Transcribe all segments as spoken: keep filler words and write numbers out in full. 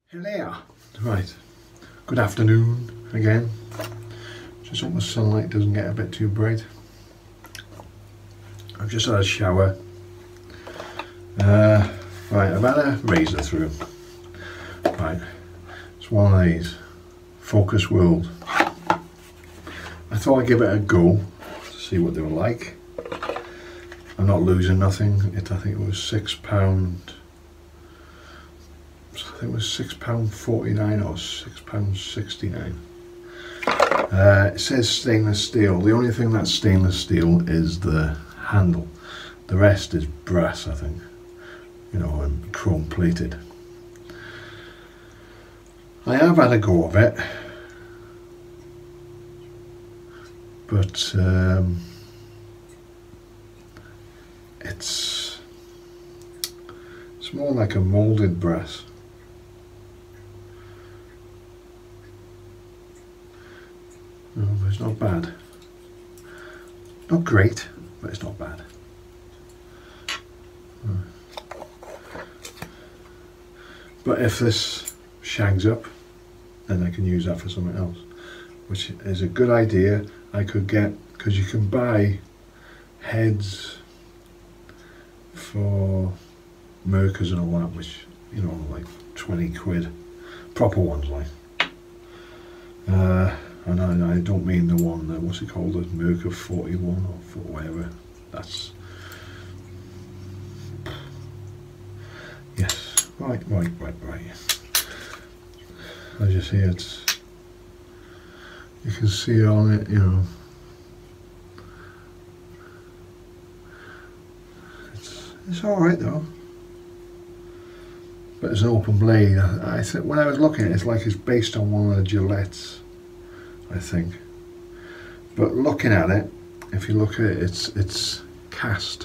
Hello. Right. Good afternoon again. Just hope the sunlight doesn't get a bit too bright. I've just had a shower. Uh, right, I've had a razor through. Right. It's one of these. Focus World. I thought I'd give it a go to see what they were like. I'm not losing nothing. It I think it was six pound. I think it was six pound forty-nine or six pound sixty-nine. Uh, it says stainless steel. The only thing that's stainless steel is the handle. The rest is brass, I think. You know, and chrome plated. I have had a go of it, but um, it's it's more like a molded brass. No, but it's not bad. Not great, but it's not bad. But if this shags up, then I can use that for something else, which is a good idea. I could get, because you can buy heads for Merkers and all that, which, you know, like twenty quid, proper ones like. Uh, And I, I don't mean the one that, what's it called, the Merkur forty-one or whatever. That's, yes, right, right, right, right. As you see, it's, you can see on it, you know, it's, it's alright though. But it's an open blade. I, I think when I was looking at it, it's like it's based on one of the Gillettes, I think. But looking at it, if you look at it, it's it's cast.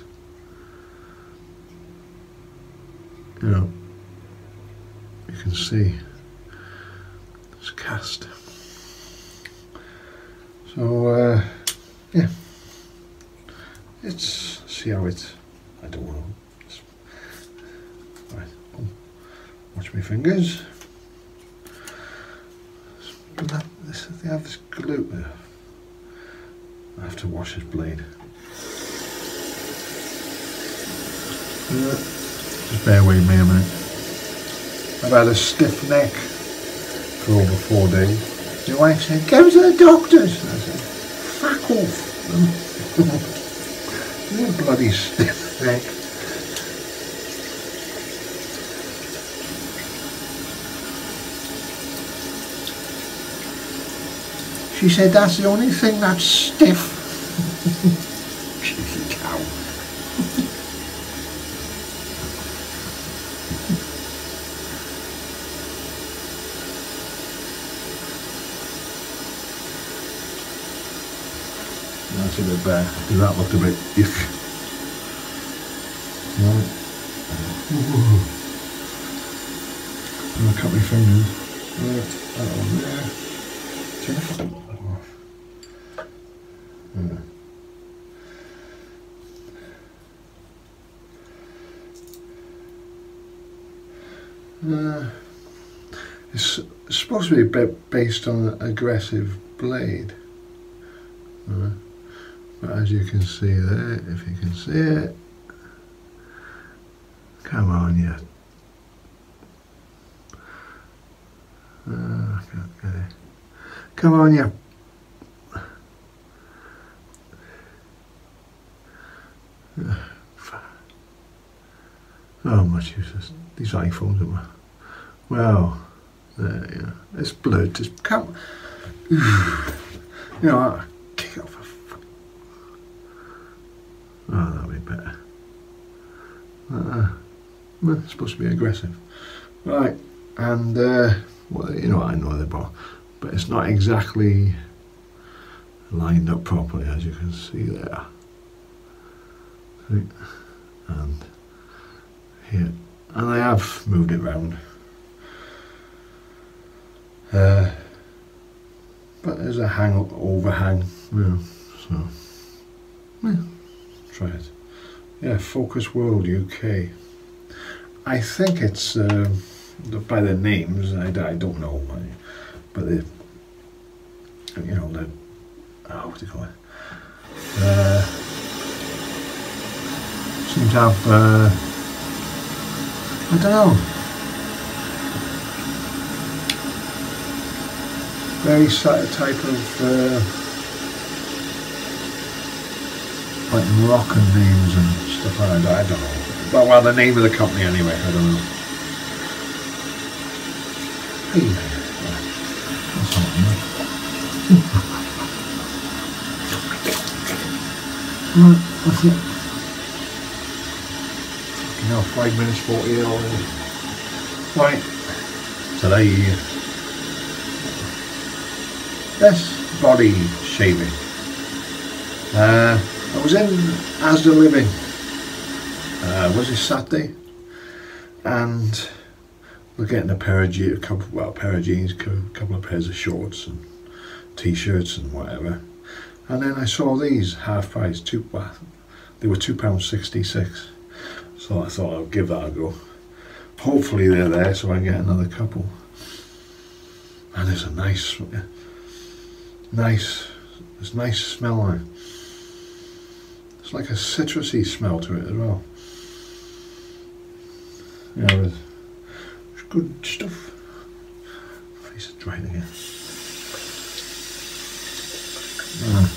You know, you can see it's cast. So uh, yeah, it's see how it's. I don't know. It's, right, watch my fingers. But that, this, they have this glue there. I have to wash this blade. Uh, just bear with me a minute. I've had a stiff neck for over four days. My wife said, go to the doctors. I said, fuck off. You're a bloody stiff neck. She said, that's the only thing that's stiff. Cheeky cow. That's a bit better, because that looked a bit ick. Right. I'm gonna cut my fingers. Right, that one there. Turn the fucking off. Yeah. Uh, it's supposed to be a bit based on an aggressive blade, uh, but as you can see there, if you can see it, come on, yeah. Uh, I can't get it. Come on, yeah. Oh, much useless. These iPhones are my... Well, there, yeah. It's blurred. Just come. You know, I'll kick it off. Oh, that'll be better. Uh, well, it's supposed to be aggressive. Right, and, uh, well, you know, I know they're both. But it's not exactly lined up properly, as you can see there. See? And here. And I have moved it round. Uh, but there's a hang overhang, you know, so yeah, try it. Yeah, Focus World U K. I think it's um, by their names, I, I don't know, but they, you know, the oh, what do you call it? Uh, seem to have, uh, I don't know, very type of uh, like Moroccan names and stuff like that. I don't know. Well, well, the name of the company anyway. I don't know. Hey, that's not enough. Right, that's it. Fucking hell, five minutes forty already. Right, today, this body shaving. Uh, I was in Asda Living, uh, was it Saturday? And we're getting a pair of jeans, a couple, well, a pair of jeans, a couple of pairs of shorts and t-shirts and whatever. And then I saw these half price, two, well, they were two pounds sixty-six. So I thought I'll give that a go. Hopefully they're there so I can get another couple. And there's a nice, nice, there's a nice smell on it. It's like a citrusy smell to it as well. Yeah, there's good stuff. Face is drying again. Uh,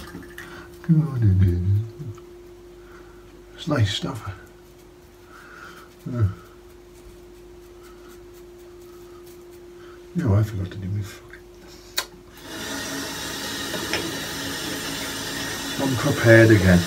it's nice stuff. Uh, you know, I forgot to do my fucking. Unprepared again.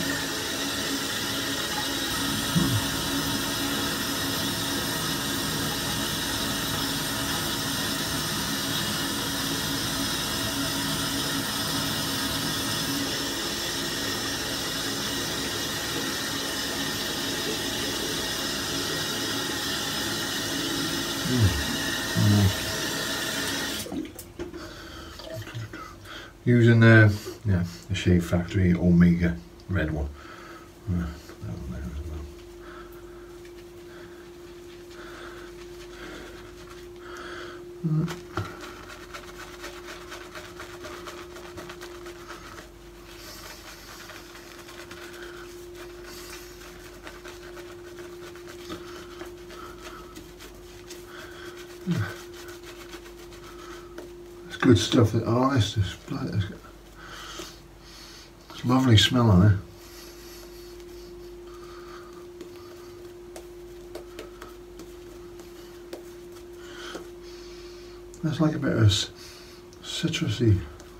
Using the yeah the Shave Factory Omega red one. Uh, that one there as well. Uh, Good stuff. Oh, this is it's lovely smell on it. There's like a bit of citrusy.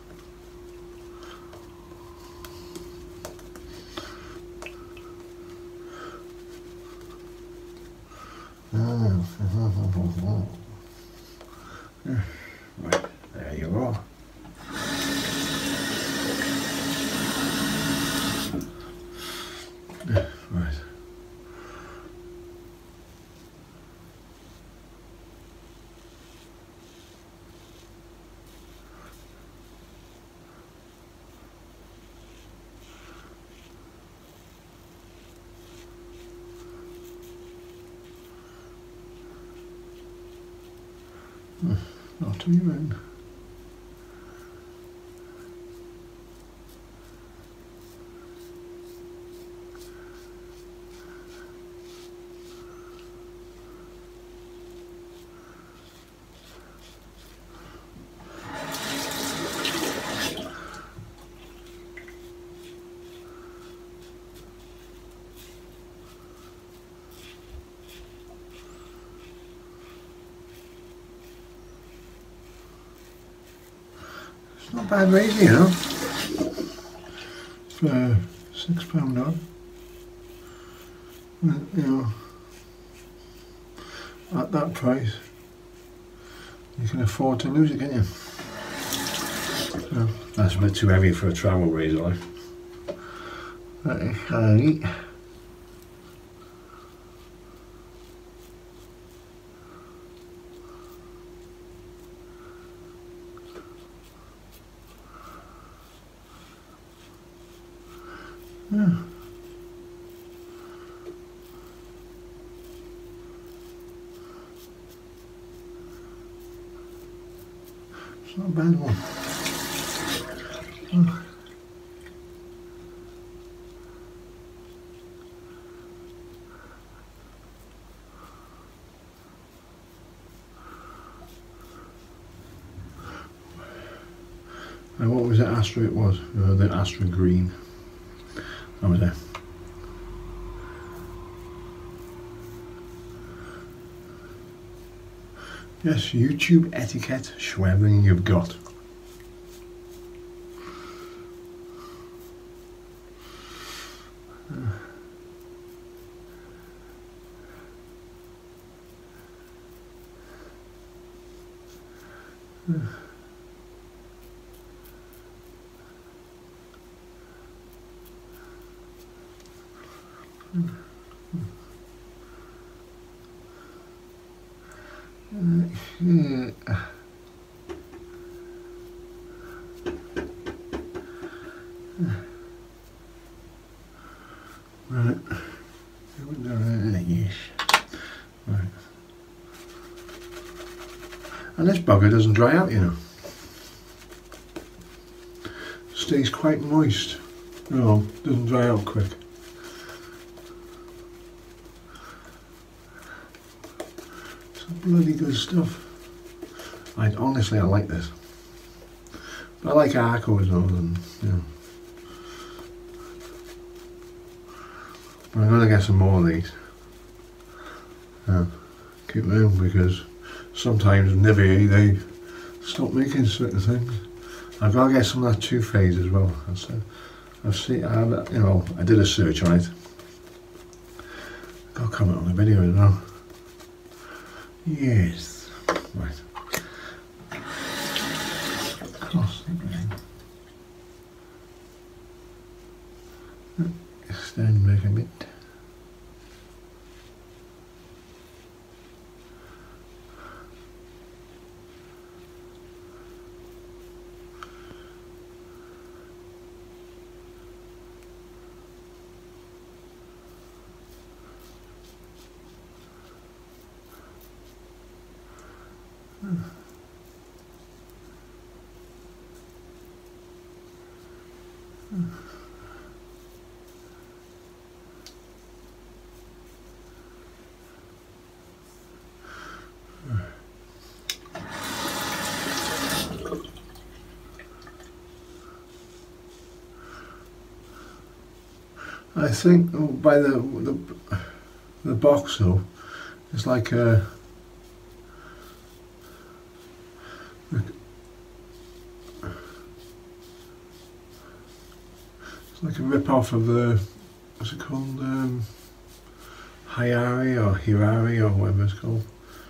Right. There you go. Right. Not too bad. Not bad razor, you know, for six pound odd. You know, at that price, you can afford to lose it, can't you? So, that's a bit too heavy for a travel razor. Right, right. Yeah. It's not a bad one. Oh. And what was it? Astra it was. Uh, the Astra Green. That was it. Yes, YouTube etiquette, Schweblin you've got. Uh. Uh. Mm. Mm. Mm. Right. Yes. Right. And this bugger doesn't dry out, you know. Stays quite moist. No, doesn't dry out quick. Bloody good stuff. I honestly I like this. But I like Arco as well, and you know. But I'm gonna get some more of these. Yeah, keep them because sometimes Nivea they stop making certain things. I've got to get some of that Too Faced as well. So I've seen, I've, you know, I did a search on it. Got to comment on the video as well. Yes, right. Cross extend back a bit. Hmm. Hmm. I think by the the, the box though, it's like a, it's like a rip off of the, what's it called, um, Hyari or Hirari or whatever it's called.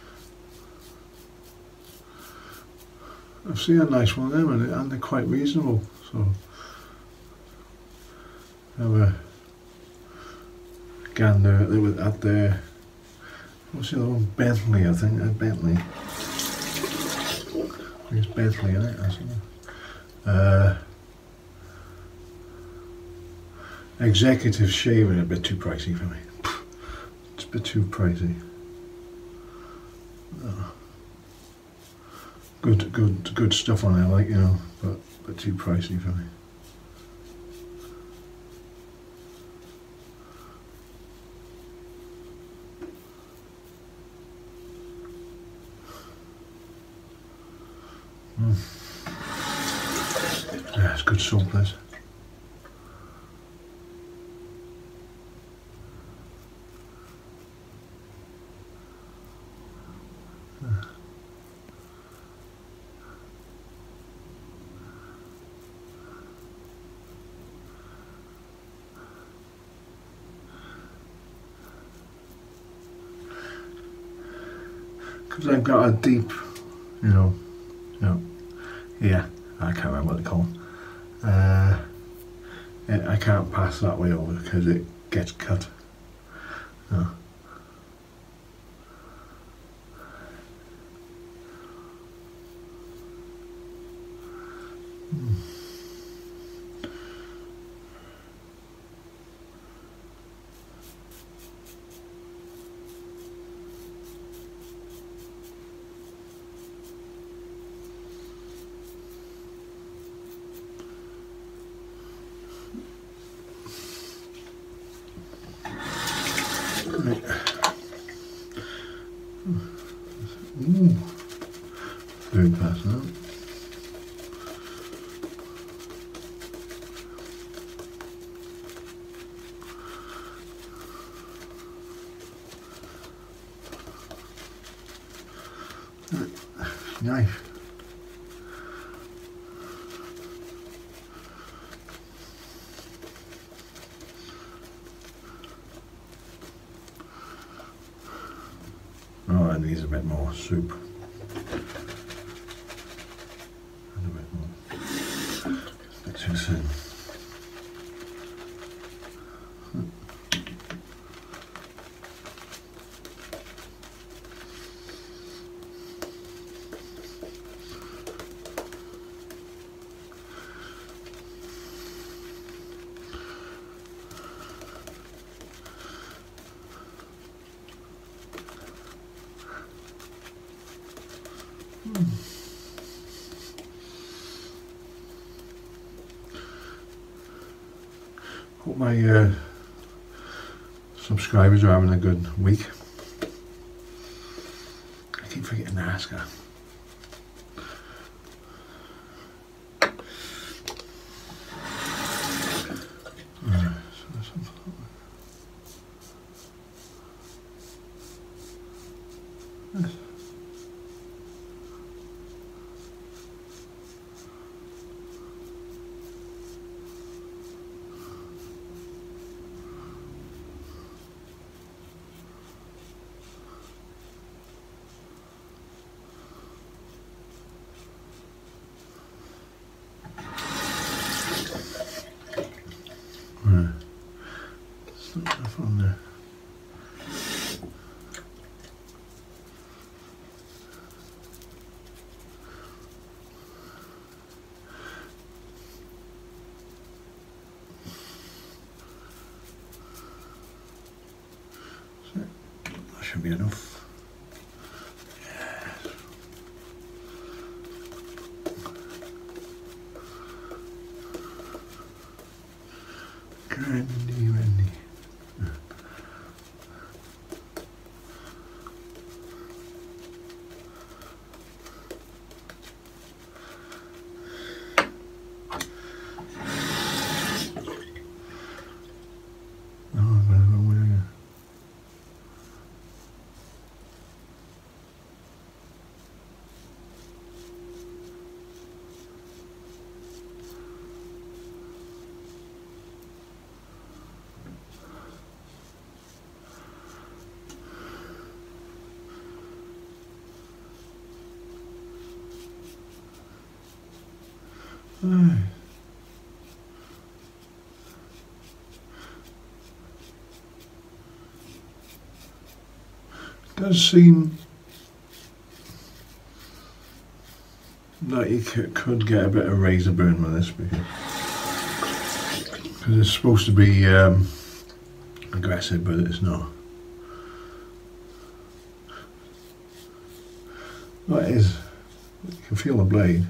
I've seen a nice one of them and, and they're quite reasonable. So have a gander they were at the, what's the other one? Bentley, I think. Uh, Bentley. I think it's Bentley, isn't it? That's it. Uh, executive shaving a bit too pricey for me. It's a bit too pricey. Oh. Good, good, good stuff on it, like, you know, but but too pricey for me. Mm. Yeah, it's good soap, this. Because I've got a deep, you know, you know, yeah, I can't remember what they call them. Uh, yeah, I can't pass that way over because it gets cut. No. Hmm. Ooh, very past that. Knife. Oh, it needs a bit more soup. And a bit more. A bit too thin. Hope my uh, subscribers are having a good week. I keep forgetting to ask her. On there. So that should be enough. Grandy, Randy. Aye. Does seem like you could get a bit of razor burn with this because it's supposed to be um, aggressive, but it's not. Well, it is. You can feel the blade.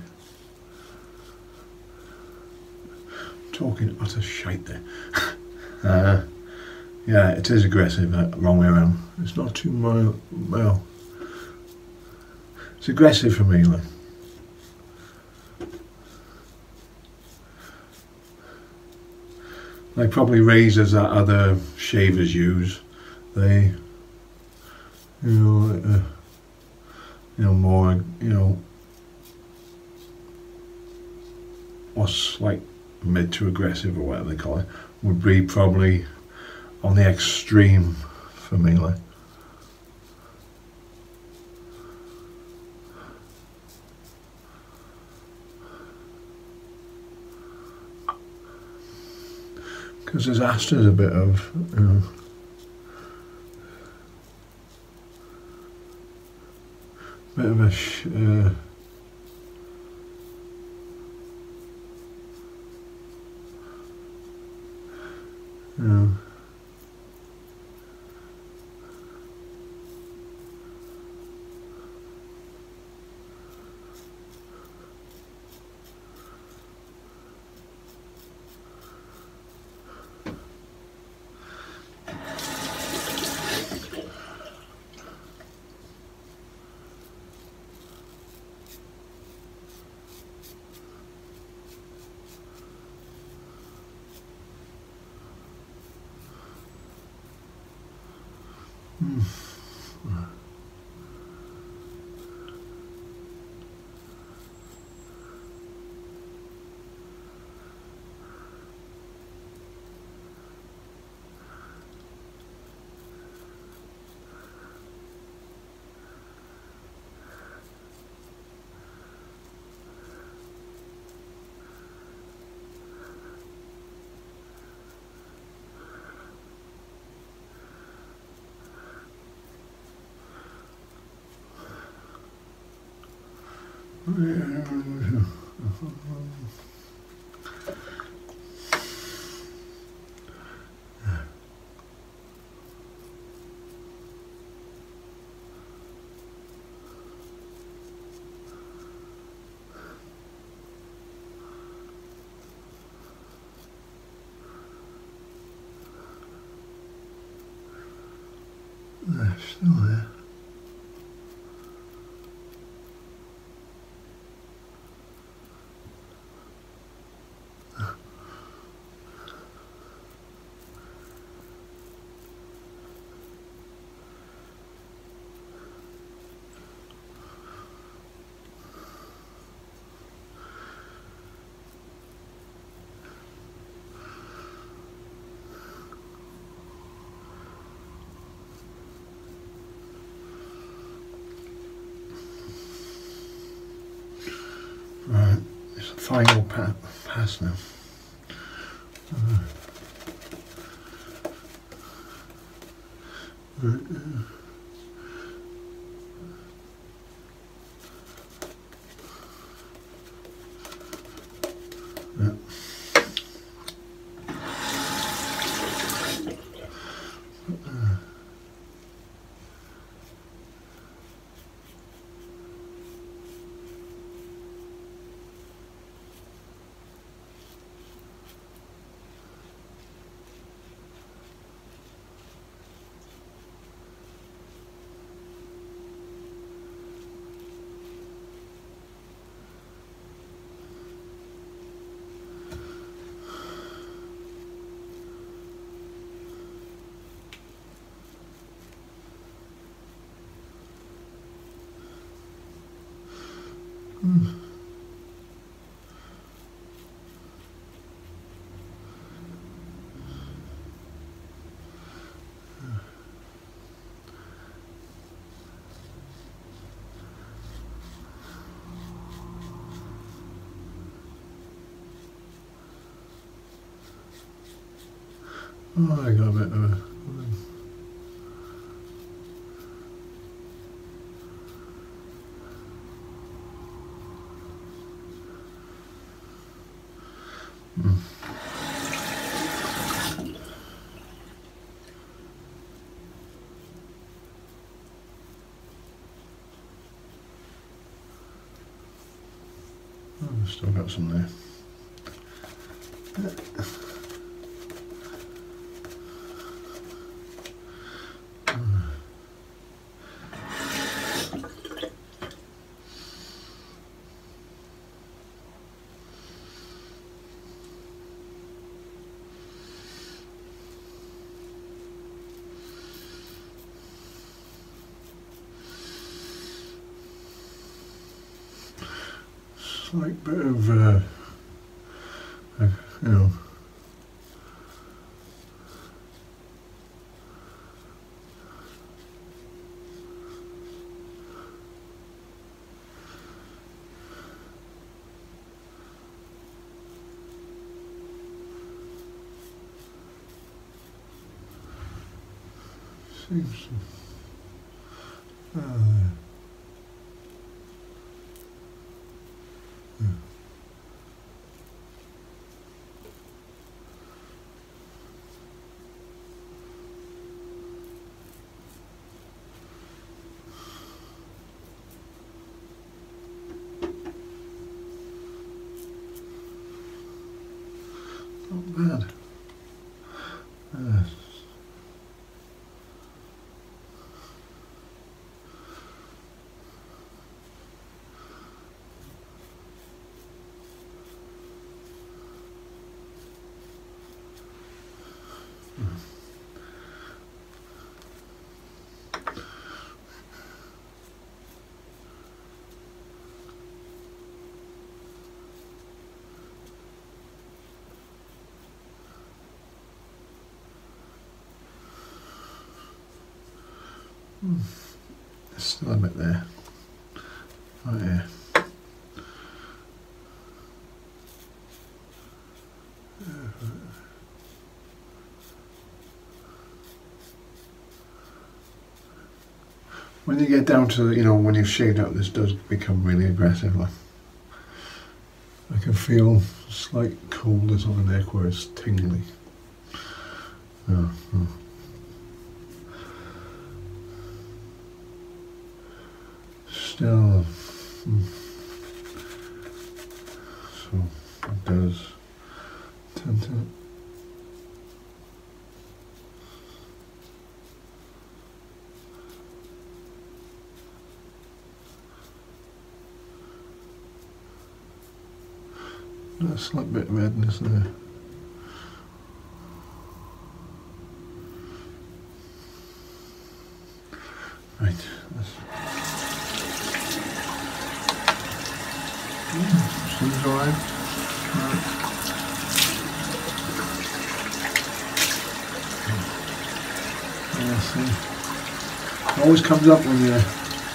Talking utter shite there. uh, yeah, it is aggressive, uh, wrong way around. It's not too mild, well, it's aggressive for me, like. Like probably razors that other shavers use, they, you know, uh, you know, more, you know, what's like mid to aggressive or whatever they call it, would be probably on the extreme for me, like. Because there's Asta's a bit of, you know, bit of a sh uh, you know, Mm. They're still there. Right, it's a final pa pass now. Uh, right, uh, yeah. Uh, mm. Oh, I got a bit of a... Mm. Oh, still got some there. Slight bit of, uh, uh, you know, seems, uh, yeah. Not bad. Uh, Hmm. There's still a bit there. Oh yeah. When you get down to, you know, when you've shaved out, this does become really aggressive. Like, I can feel slight coldness on the neck where it's tingly. Oh, oh. Still, mm. So it does tend to. A slight bit of redness there. Right. Yeah, seems alright. Right. Yeah, see. It always comes up when you.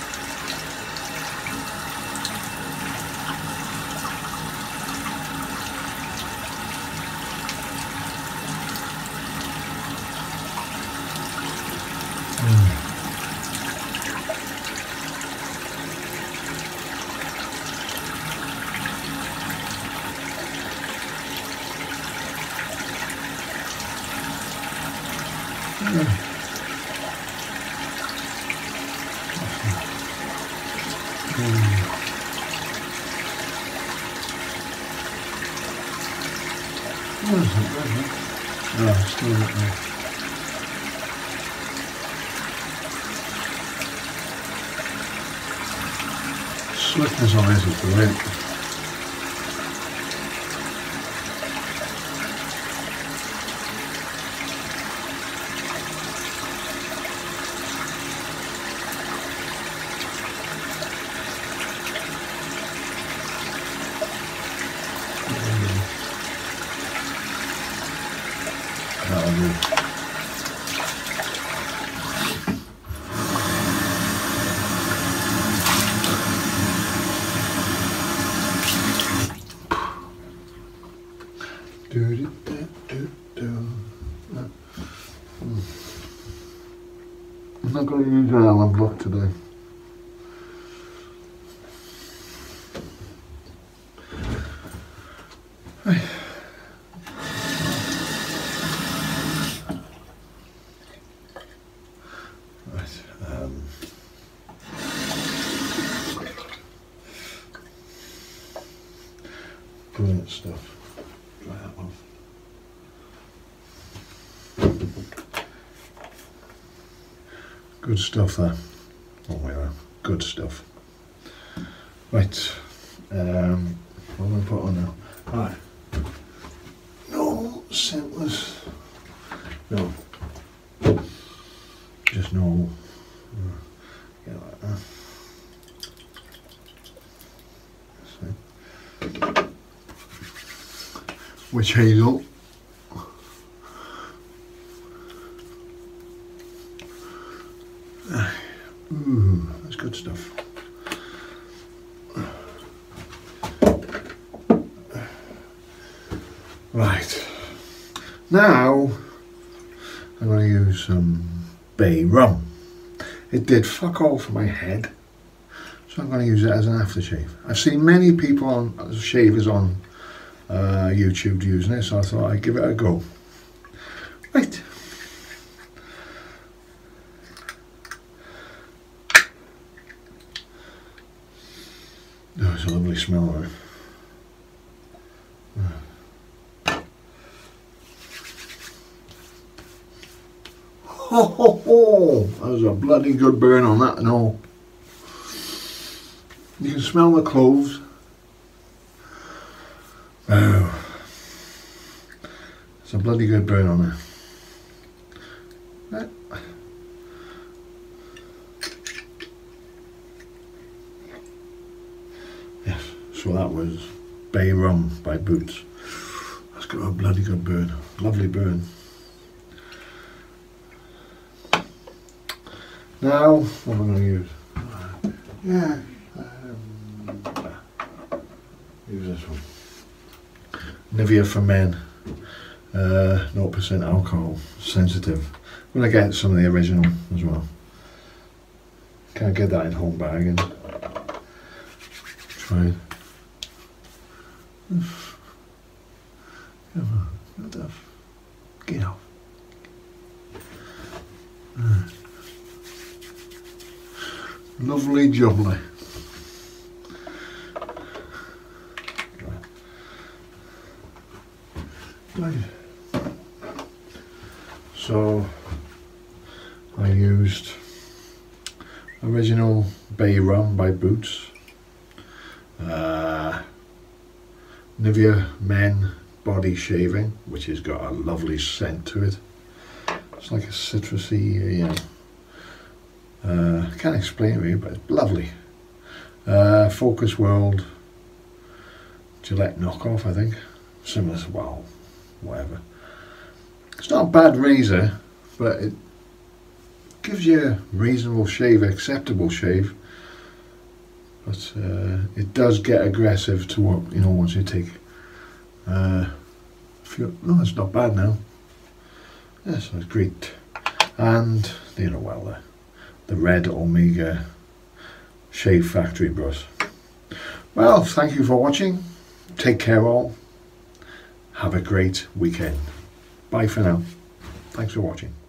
No, still not there. Slickness on this is brilliant. That'll do. Do, do, do, do, do. I'm not going to use an Allen block today. Right. Right. Um. Brilliant stuff. Try that one. Good stuff there. Oh yeah, good stuff. Right. Um, what am I put on now? Right. No scentless. No. Just normal. Yeah, like that. See. Witch hazel. Ooh, that's good stuff. Right. Now I'm going to use some bay rum. It did fuck all for my head, so I'm going to use it as an aftershave. I've seen many people on shavers on uh, YouTube using it, so I thought I'd give it a go. Right. Oh, it's a lovely smell, right? Ho ho ho! That was a bloody good burn on that and all. You can smell the cloves. Oh, it's a bloody good burn on there. Yes, so that was Bay Rum by Boots. That's got a bloody good burn. Lovely burn. Now, what am I going to use? Yeah, um, use this one. Nivea for Men, uh, zero percent alcohol, sensitive. I'm going to get some of the original as well. Can't get that in home bag and try it. Come on, what the f- get off. Right. Lovely jubbly. Right. So I used original Bay Rum by Boots, uh, Nivea Men Body Shaving, which has got a lovely scent to it. It's like a citrusy, you know, uh, I can't explain it really, but it's lovely. Uh, Focus World Gillette knockoff, I think, similar to, well, whatever. It's not a bad razor, but it gives you a reasonable shave, acceptable shave, but uh, it does get aggressive to what, you know, once you take uh, a few. No, it's not bad now. Yes, that's great. And you know, well, the, the red Omega Shave Factory brush. Well, thank you for watching. Take care all. Have a great weekend. Bye for now. Thanks for watching.